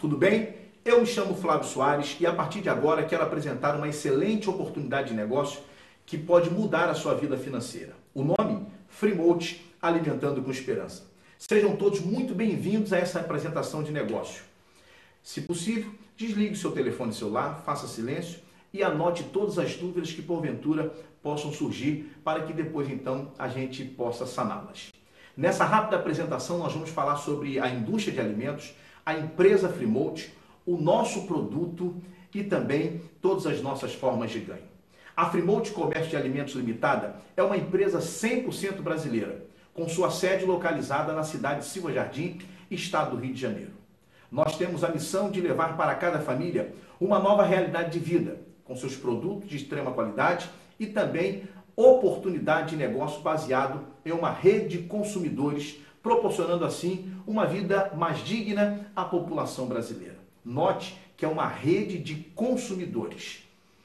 tudo bem? Eu me chamo Flávio Soares e a partir de agora quero apresentar uma excelente oportunidade de negócio que pode mudar a sua vida financeira. O nome? Freemote, Alimentando com Esperança. Sejam todos muito bem-vindos a essa apresentação de negócio. Se possível, desligue o seu telefone celular, faça silêncio e anote todas as dúvidas que porventura possam surgir para que depois então a gente possa saná-las. Nessa rápida apresentação nós vamos falar sobre a indústria de alimentos, a empresa Freemote, o nosso produto e também todas as nossas formas de ganho. A Freemote Comércio de Alimentos Limitada é uma empresa 100% brasileira, com sua sede localizada na cidade de Silva Jardim, estado do Rio de Janeiro. Nós temos a missão de levar para cada família uma nova realidade de vida, com seus produtos de extrema qualidade e também oportunidade de negócio baseado em uma rede de consumidores, proporcionando assim uma vida mais digna à população brasileira. Note que é uma rede de consumidores.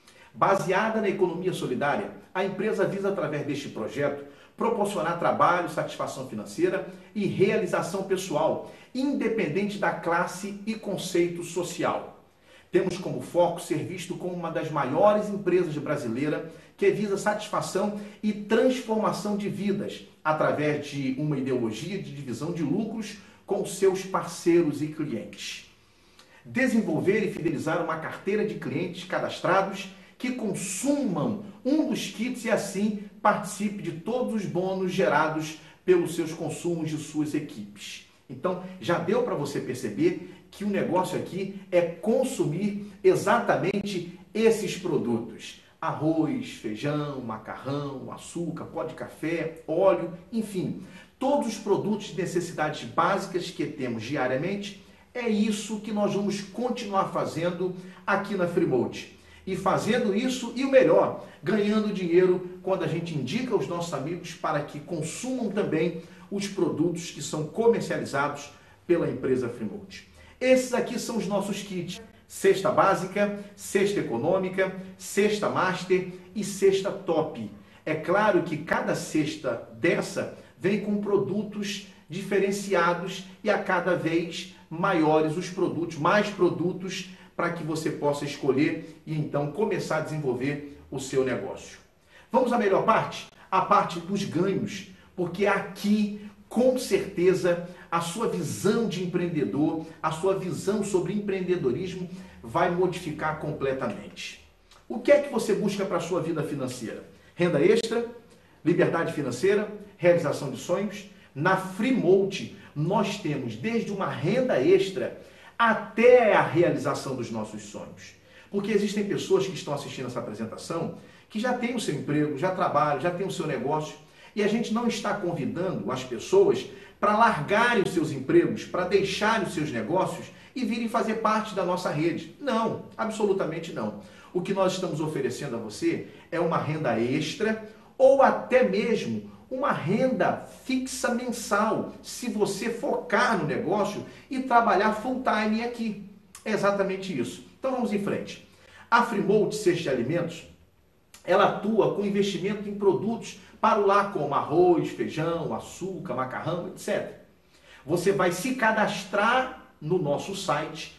Baseada na economia solidária, a empresa visa, através deste projeto, proporcionar trabalho, satisfação financeira e realização pessoal, independente da classe e conceito social. Temos como foco ser visto como uma das maiores empresas brasileiras que visa satisfação e transformação de vidas através de uma ideologia de divisão de lucros com seus parceiros e clientes. Desenvolver e fidelizar uma carteira de clientes cadastrados que consumam um dos kits e assim participe de todos os bônus gerados pelos seus consumos de suas equipes. Então, já deu para você perceber que o negócio aqui é consumir exatamente esses produtos. Arroz, feijão, macarrão, açúcar, pó de café, óleo, enfim. Todos os produtos de necessidades básicas que temos diariamente, é isso que nós vamos continuar fazendo aqui na Freemote. E fazendo isso, e o melhor, ganhando dinheiro quando a gente indica aos nossos amigos para que consumam também os produtos que são comercializados pela empresa Freemote. Esses aqui são os nossos kits: cesta básica, cesta econômica, cesta master e cesta top. É claro que cada cesta dessa vem com produtos diferenciados e a cada vez maiores os produtos, mais produtos para que você possa escolher e então começar a desenvolver o seu negócio. Vamos à melhor parte? A parte dos ganhos, porque aqui, com certeza, a sua visão de empreendedor, a sua visão sobre empreendedorismo vai modificar completamente. O que é que você busca para a sua vida financeira? Renda extra, liberdade financeira, realização de sonhos? Na Freemote, nós temos desde uma renda extra até a realização dos nossos sonhos. Porque existem pessoas que estão assistindo essa apresentação que já têm o seu emprego, já trabalham, já têm o seu negócio, e a gente não está convidando as pessoas para largarem os seus empregos, para deixarem os seus negócios e virem fazer parte da nossa rede. Não, absolutamente não. O que nós estamos oferecendo a você é uma renda extra ou até mesmo uma renda fixa mensal, se você focar no negócio e trabalhar full time aqui. É exatamente isso. Então vamos em frente. A Freemote Cesta de Alimentos, ela atua com investimento em produtos para o lar, como arroz, feijão, açúcar, macarrão, etc. Você vai se cadastrar no nosso site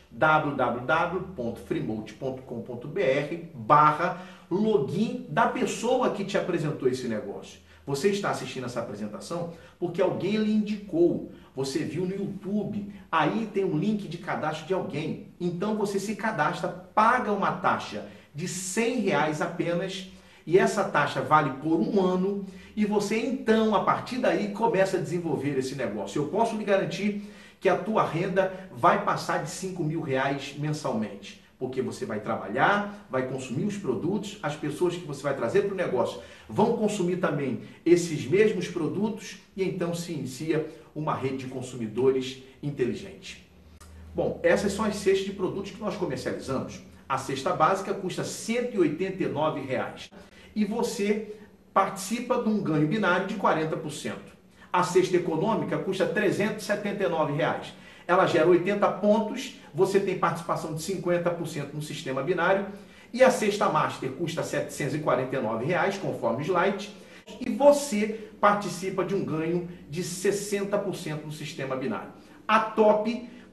www.freemote.com.br/login da pessoa que te apresentou esse negócio. Você está assistindo essa apresentação porque alguém lhe indicou. Você viu no YouTube, aí tem um link de cadastro de alguém. Então você se cadastra, paga uma taxa de R$100 apenas, e essa taxa vale por um ano, e você então, a partir daí, começa a desenvolver esse negócio. Eu posso lhe garantir que a tua renda vai passar de R$5.000 mensalmente, porque você vai trabalhar, vai consumir os produtos, as pessoas que você vai trazer para o negócio vão consumir também esses mesmos produtos, e então se inicia uma rede de consumidores inteligente. Bom, essas são as cestas de produtos que nós comercializamos. A cesta básica custa R$189 e você participa de um ganho binário de 40%. A cesta econômica custa R$379. Ela gera 80 pontos, você tem participação de 50% no sistema binário, e a cesta master custa R$749, conforme o slide, e você participa de um ganho de 60% no sistema binário. A top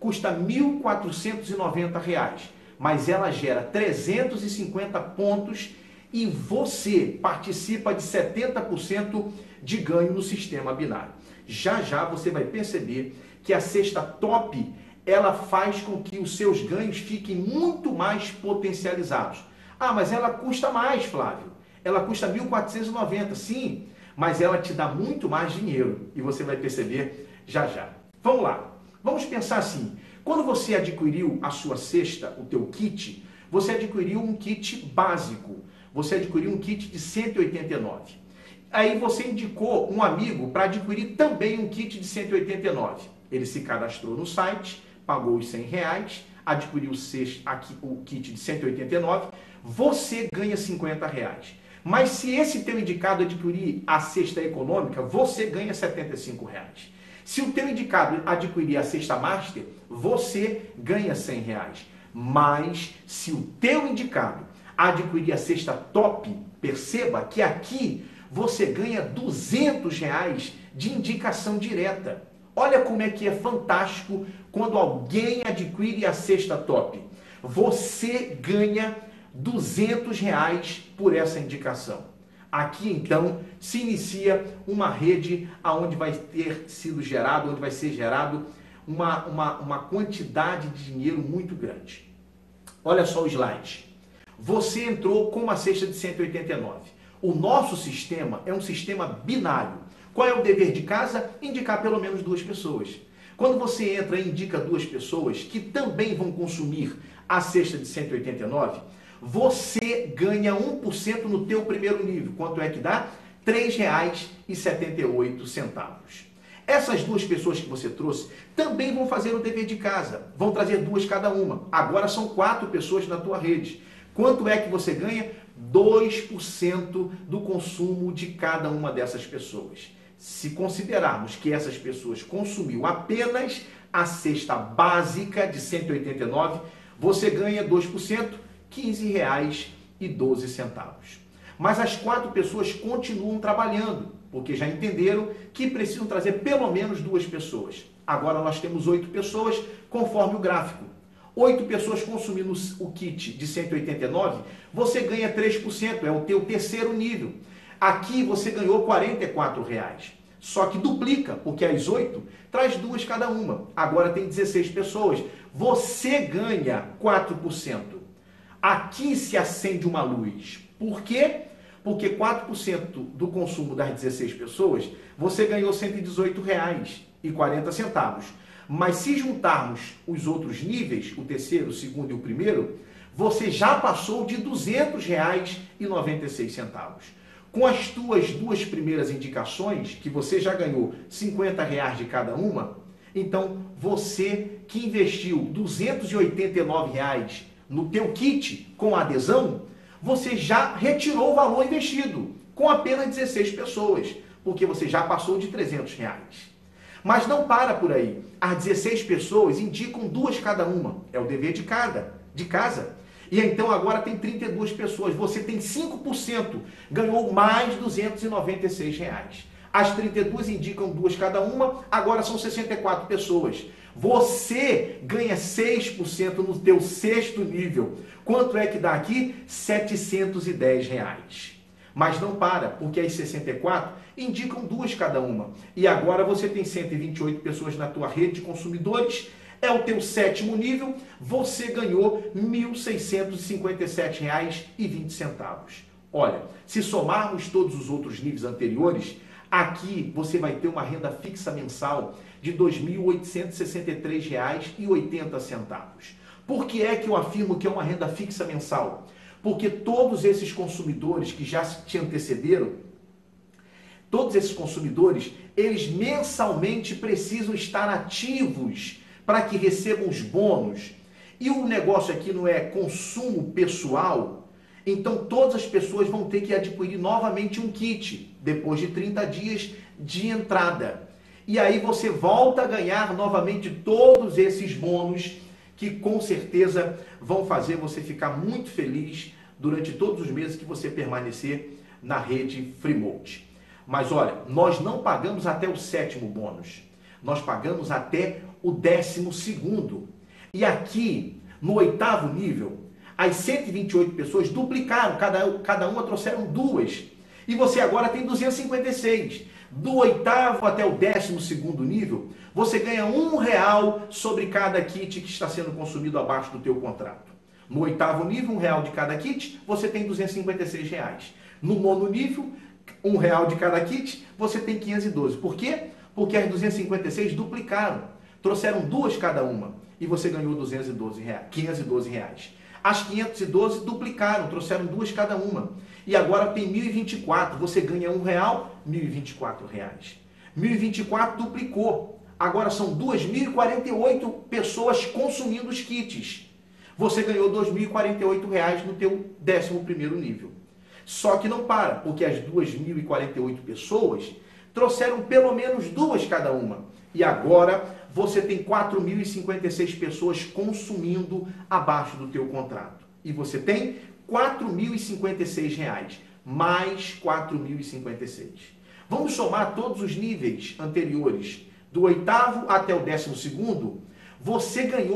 custa R$ 1.490, mas ela gera 350 pontos e você participa de 70% de ganho no sistema binário. Já já você vai perceber que a cesta top, ela faz com que os seus ganhos fiquem muito mais potencializados. Ah, mas ela custa mais, Flávio. Ela custa 1.490, sim, mas ela te dá muito mais dinheiro e você vai perceber já já. Vamos lá. Vamos pensar assim. Quando você adquiriu a sua cesta, o teu kit, você adquiriu um kit básico. Você adquiriu um kit de 189. Aí você indicou um amigo para adquirir também um kit de 189. Ele se cadastrou no site, pagou os R$100, adquiriu o kit de 189, você ganha R$50. Mas se esse teu indicado adquirir a cesta econômica, você ganha R$75. Se o teu indicado adquirir a cesta master, você ganha R$100. Mas se o teu indicado adquirir a cesta top, perceba que aqui você ganha R$200 de indicação direta. Olha como é que é fantástico quando alguém adquire a cesta top. Você ganha R$200 por essa indicação. Aqui então se inicia uma rede onde vai ter sido gerado, onde vai ser gerado uma quantidade de dinheiro muito grande. Olha só o slide. Você entrou com uma cesta de 189. O nosso sistema é um sistema binário. Qual é o dever de casa? Indicar pelo menos 2 pessoas. Quando você entra e indica 2 pessoas que também vão consumir a cesta de 189, você ganha 1% no teu primeiro nível. Quanto é que dá? R$ 3,78. Essas 2 pessoas que você trouxe também vão fazer o dever de casa. Vão trazer 2 cada uma. Agora são 4 pessoas na tua rede. Quanto é que você ganha? 2% do consumo de cada uma dessas pessoas. Se considerarmos que essas pessoas consumiu apenas a cesta básica de 189, você ganha 2%, R$ 15,12. Mas as 4 pessoas continuam trabalhando, porque já entenderam que precisam trazer pelo menos 2 pessoas. Agora nós temos 8 pessoas, conforme o gráfico. 8 pessoas consumindo o kit de 189, você ganha 3%, é o teu terceiro nível. Aqui você ganhou R$ 44. Só que duplica, porque as 8 traz 2 cada uma. Agora tem 16 pessoas. Você ganha 4%. Aqui se acende uma luz. Por quê? Porque 4% do consumo das 16 pessoas, você ganhou R$ 118,40. Mas se juntarmos os outros níveis, o terceiro, o segundo e o primeiro, você já passou de R$ 200,96. Com as tuas 2 primeiras indicações, que você já ganhou R$ 50 de cada uma, então você que investiu R$ 289 no teu kit com adesão, você já retirou o valor investido com apenas 16 pessoas, porque você já passou de R$ 300. Mas não para por aí. As 16 pessoas indicam 2 cada uma. É o dever de casa. E então agora tem 32 pessoas. Você tem 5%. Ganhou mais R$ 296. As 32 indicam 2 cada uma. Agora são 64 pessoas. Você ganha 6% no teu sexto nível. Quanto é que dá aqui? R$ 710. Mas não para, porque as 64 indicam 2 cada uma. E agora você tem 128 pessoas na tua rede de consumidores, é o teu sétimo nível, você ganhou R$ 1.657,20. Olha, se somarmos todos os outros níveis anteriores, aqui você vai ter uma renda fixa mensal de R$ 2.863,80. Por que é que eu afirmo que é uma renda fixa mensal? Porque todos esses consumidores que já te antecederam, todos esses consumidores, eles mensalmente precisam estar ativos para que recebam os bônus. E o negócio aqui não é consumo pessoal, então todas as pessoas vão ter que adquirir novamente um kit, depois de 30 dias de entrada. E aí você volta a ganhar novamente todos esses bônus que com certeza vão fazer você ficar muito feliz durante todos os meses que você permanecer na rede Freemote. Mas olha, nós não pagamos até o sétimo bônus, nós pagamos até o 12º. E aqui, no 8º nível, as 128 pessoas duplicaram, cada uma trouxeram 2. E você agora tem 256. Do 8º até o 12º nível, você ganha R$1 sobre cada kit que está sendo consumido abaixo do teu contrato. No 8º nível, R$1 de cada kit, você tem R$256. No 9º nível, R$1 de cada kit, você tem 512. Por quê? Porque as 256 duplicaram. Trouxeram 2 cada uma. E você ganhou R$512. As 512 duplicaram, trouxeram 2 cada uma. E agora tem 1.024. Você ganha R$1, R$1.024. 1.024 duplicou. Agora são 2.048 pessoas consumindo os kits. Você ganhou R$2.048 no teu 11º nível. Só que não para, porque as 2.048 pessoas trouxeram pelo menos 2 cada uma. E agora você tem 4.056 pessoas consumindo abaixo do teu contrato. E você tem R$4.056, mais 4.056. Vamos somar todos os níveis anteriores, do 8º até o 12º, você ganhou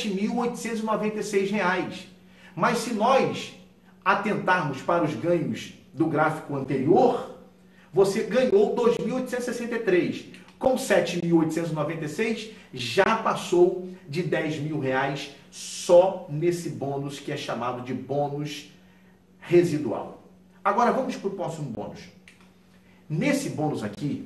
R$7.896. Mas se nós atentarmos para os ganhos do gráfico anterior, você ganhou 2.863. Com 7.896, já passou de R$10.000 só nesse bônus que é chamado de bônus residual. Agora vamos para o próximo bônus. Nesse bônus aqui,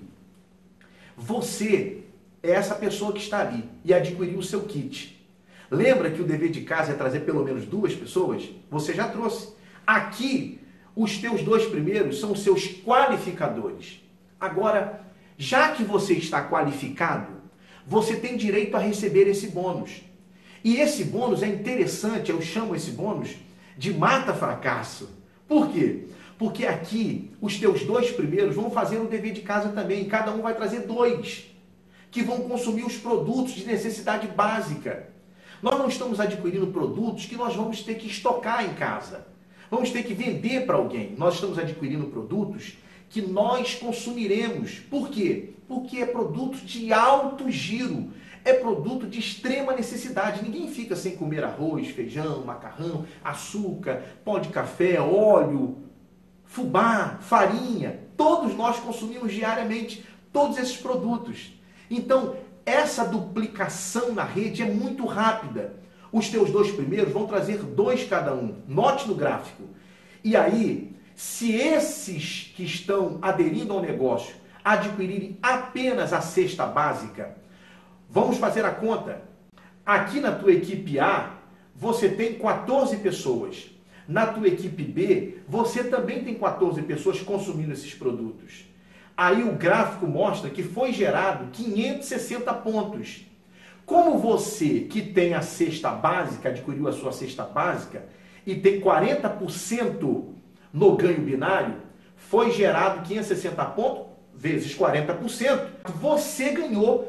você é essa pessoa que está ali e adquiriu o seu kit. Lembra que o dever de casa é trazer pelo menos 2 pessoas? Você já trouxe. Aqui, os teus 2 primeiros são os seus qualificadores. Agora, já que você está qualificado, você tem direito a receber esse bônus. E esse bônus é interessante, eu chamo esse bônus de mata-fracasso. Por quê? Porque aqui, os teus 2 primeiros vão fazer o dever de casa também. Cada um vai trazer 2, que vão consumir os produtos de necessidade básica. Nós não estamos adquirindo produtos que nós vamos ter que estocar em casa. Vamos ter que vender para alguém. Nós estamos adquirindo produtos que nós consumiremos. Por quê? Porque é produto de alto giro. É produto de extrema necessidade. Ninguém fica sem comer arroz, feijão, macarrão, açúcar, pó de café, óleo, fubá, farinha. Todos nós consumimos diariamente todos esses produtos. Então, essa duplicação na rede é muito rápida. Os teus 2 primeiros vão trazer 2 cada um. Note no gráfico. E aí, se esses que estão aderindo ao negócio adquirirem apenas a cesta básica, vamos fazer a conta. Aqui na tua equipe A, você tem 14 pessoas. Na tua equipe B, você também tem 14 pessoas consumindo esses produtos. Aí o gráfico mostra que foi gerado 560 pontos. Como você que tem a cesta básica, adquiriu a sua cesta básica, e tem 40% no ganho binário, foi gerado 560 pontos vezes 40%. Você ganhou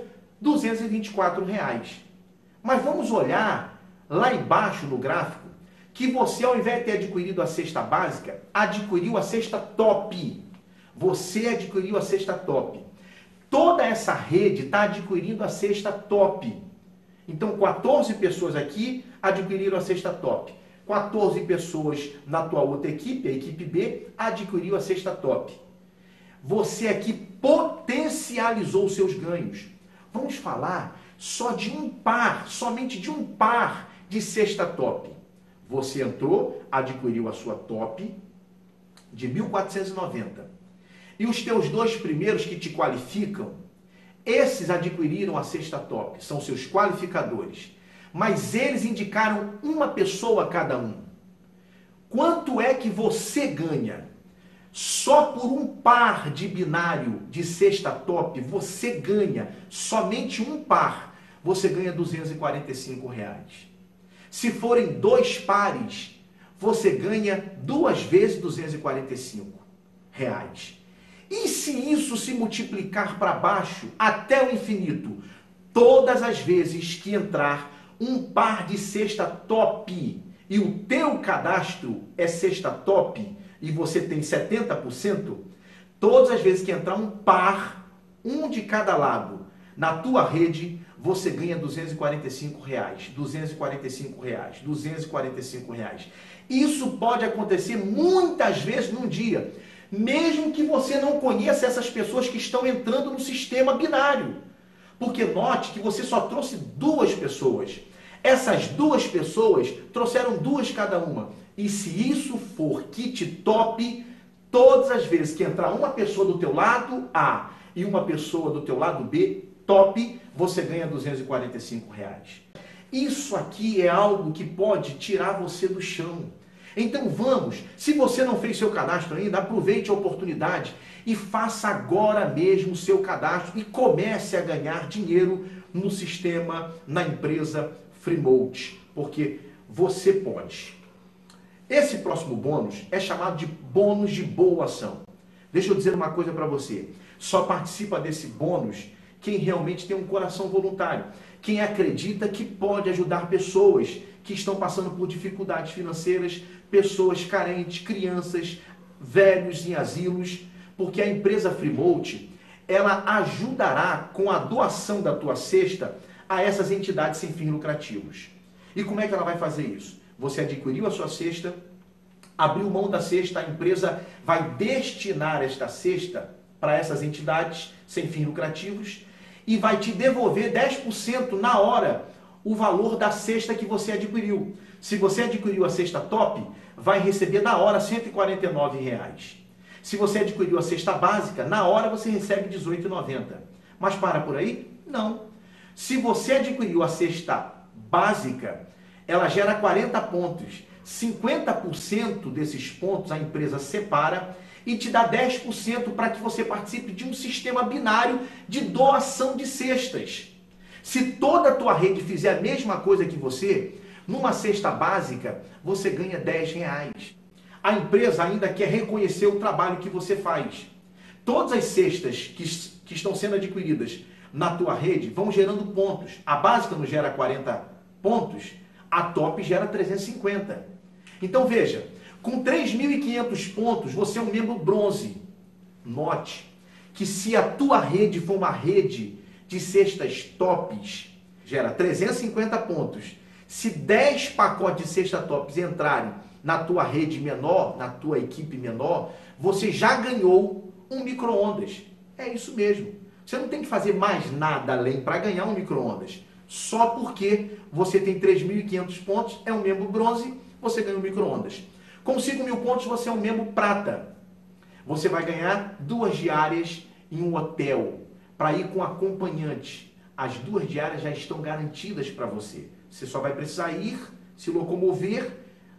R$224. Mas vamos olhar lá embaixo no gráfico, que você, ao invés de ter adquirido a cesta básica, adquiriu a cesta top. Você adquiriu a cesta top. Toda essa rede está adquirindo a cesta top. Então, 14 pessoas aqui adquiriram a cesta top. 14 pessoas na tua outra equipe, a equipe B, adquiriu a cesta top. Você aqui potencializou os seus ganhos. Vamos falar só de um par, somente de um par de cesta top. Você entrou, adquiriu a sua top de 1.490. E os teus 2 primeiros que te qualificam, esses adquiriram a cesta top, são seus qualificadores. Mas eles indicaram uma pessoa cada um. Quanto é que você ganha? Só por um par de binário de cesta top, você ganha somente um par. Você ganha R$245. Se forem 2 pares, você ganha 2 vezes R$245. E se isso se multiplicar para baixo até o infinito, todas as vezes que entrar um par de cesta top e o teu cadastro é cesta top e você tem 70%, todas as vezes que entrar um par, um de cada lado, na tua rede, você ganha R$245, R$245, R$245. Isso pode acontecer muitas vezes num dia, mesmo que você não conheça essas pessoas que estão entrando no sistema binário. Porque note que você só trouxe 2 pessoas. Essas 2 pessoas trouxeram 2 cada uma. E se isso for kit top, todas as vezes que entrar uma pessoa do teu lado A e uma pessoa do teu lado B, top, você ganha R$245. Isso aqui é algo que pode tirar você do chão. Então vamos, se você não fez seu cadastro ainda, aproveite a oportunidade e faça agora mesmo o seu cadastro e comece a ganhar dinheiro no sistema, na empresa Freemote, porque você pode. Esse próximo bônus é chamado de bônus de boa ação. Deixa eu dizer uma coisa para você, só participa desse bônus quem realmente tem um coração voluntário, quem acredita que pode ajudar pessoas que estão passando por dificuldades financeiras, pessoas carentes, crianças, velhos em asilos, porque a empresa Freemote, ela ajudará com a doação da tua cesta a essas entidades sem fins lucrativos. E como é que ela vai fazer isso? Você adquiriu a sua cesta, abriu mão da cesta, a empresa vai destinar esta cesta para essas entidades sem fins lucrativos e vai te devolver 10% na hora o valor da cesta que você adquiriu. Se você adquiriu a cesta top, vai receber na hora R$149. Se você adquiriu a cesta básica, na hora você recebe R$18,90. Mas para por aí? Não. Se você adquiriu a cesta básica, ela gera 40 pontos. 50% desses pontos a empresa separa e te dá 10% para que você participe de um sistema binário de doação de cestas. Se toda a tua rede fizer a mesma coisa que você, numa cesta básica, você ganha R$10. A empresa ainda quer reconhecer o trabalho que você faz. Todas as cestas que estão sendo adquiridas na tua rede vão gerando pontos. A básica não gera 40 pontos, a top gera 350. Então veja, com 3.500 pontos, você é um membro bronze. Note que se a tua rede for uma rede de cestas tops, gera 350 pontos. Se 10 pacotes de cesta tops entrarem na tua rede menor, na tua equipe menor, você já ganhou um micro-ondas. É isso mesmo. Você não tem que fazer mais nada além para ganhar um micro-ondas. Só porque você tem 3.500 pontos, é um membro bronze, você ganha um micro-ondas. Com 5.000 pontos, você é um membro prata. Você vai ganhar 2 diárias em um hotel para ir com acompanhante. As 2 diárias já estão garantidas para você. Você só vai precisar ir, se locomover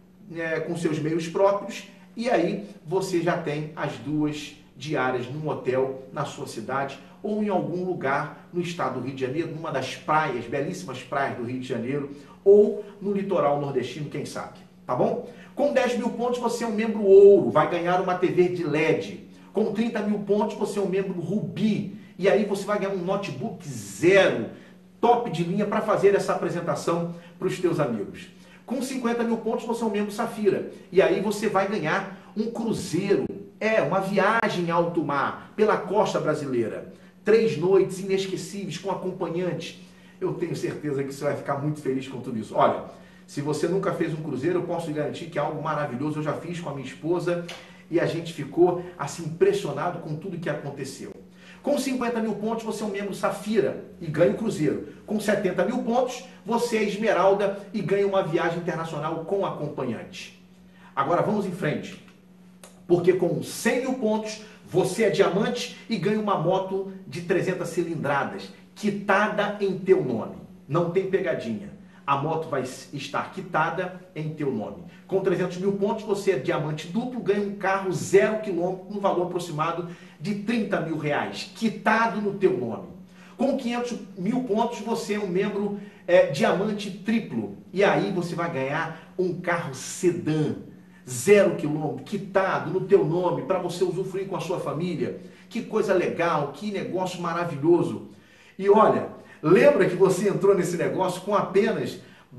com seus meios próprios e aí você já tem as 2 diárias num hotel na sua cidade ou em algum lugar no estado do Rio de Janeiro, numa das praias, belíssimas praias do Rio de Janeiro ou no litoral nordestino, quem sabe, tá bom? Com 10.000 pontos você é um membro ouro, vai ganhar uma TV de LED. Com 30.000 pontos você é um membro rubi e aí você vai ganhar um notebook zero, top de linha para fazer essa apresentação para os teus amigos. Com 50.000 pontos você é um membro safira e aí você vai ganhar um cruzeiro, uma viagem em alto mar pela costa brasileira. 3 noites inesquecíveis com acompanhante. Eu tenho certeza que você vai ficar muito feliz com tudo isso. Olha, se você nunca fez um cruzeiro, eu posso lhe garantir que é algo maravilhoso. Eu já fiz com a minha esposa e a gente ficou assim impressionado com tudo que aconteceu. Com 50.000 pontos, você é um membro safira e ganha o cruzeiro. Com 70.000 pontos, você é esmeralda e ganha uma viagem internacional com acompanhante. Agora vamos em frente, porque com 100.000 pontos, você é diamante e ganha uma moto de 300 cilindradas, quitada em teu nome. Não tem pegadinha. A moto vai estar quitada em teu nome. Com 300.000 pontos, você é diamante duplo, ganha um carro 0 km no valor aproximado de R$30.000, quitado no teu nome. Com 500.000 pontos, você é um membro diamante triplo. E aí você vai ganhar um carro sedã, 0 km, quitado no teu nome, para você usufruir com a sua família. Que coisa legal, que negócio maravilhoso. E olha, lembra que você entrou nesse negócio com apenas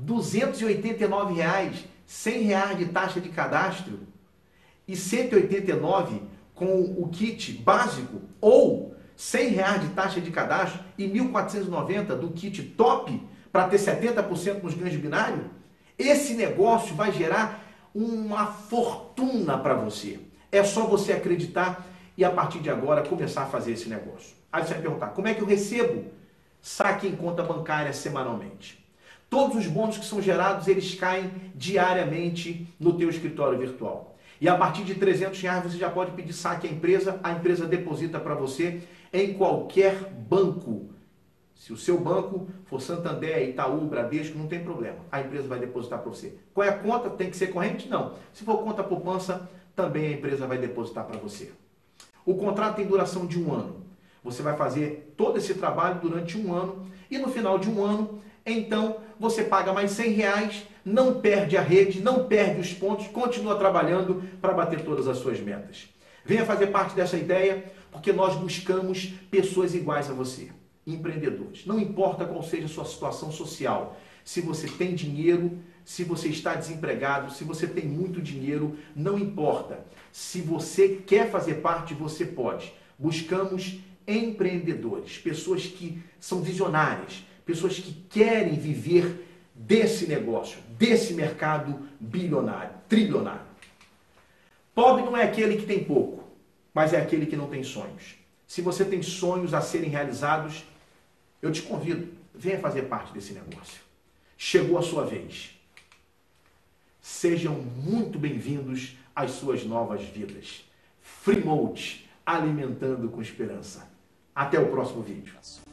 R$289, R$100 de taxa de cadastro e R$189 com o kit básico ou R$ 100 de taxa de cadastro e R$ 1.490 do kit top para ter 70% nos ganhos binários? Esse negócio vai gerar uma fortuna para você. É só você acreditar e a partir de agora começar a fazer esse negócio. Aí você vai perguntar, como é que eu recebo saque em conta bancária semanalmente? Todos os bônus que são gerados, eles caem diariamente no teu escritório virtual. E a partir de R$ 300 você já pode pedir saque à empresa, a empresa deposita para você em qualquer banco. Se o seu banco for Santander, Itaú, Bradesco, não tem problema. A empresa vai depositar para você. Qual é a conta? Tem que ser corrente? Não. Se for conta poupança, também a empresa vai depositar para você. O contrato tem duração de 1 ano. Você vai fazer todo esse trabalho durante 1 ano e no final de 1 ano, então, você paga mais R$ 100, não perde a rede, não perde os pontos, continua trabalhando para bater todas as suas metas. Venha fazer parte dessa ideia, porque nós buscamos pessoas iguais a você, empreendedores. Não importa qual seja a sua situação social, se você tem dinheiro, se você está desempregado, se você tem muito dinheiro, não importa. Se você quer fazer parte, você pode. Buscamos empreendedores, pessoas que são visionárias, pessoas que querem viver desse negócio, desse mercado bilionário, trilionário. Pobre não é aquele que tem pouco, mas é aquele que não tem sonhos. Se você tem sonhos a serem realizados, eu te convido, venha fazer parte desse negócio. Chegou a sua vez. Sejam muito bem-vindos às suas novas vidas. Free Mode, alimentando com esperança. Até o próximo vídeo.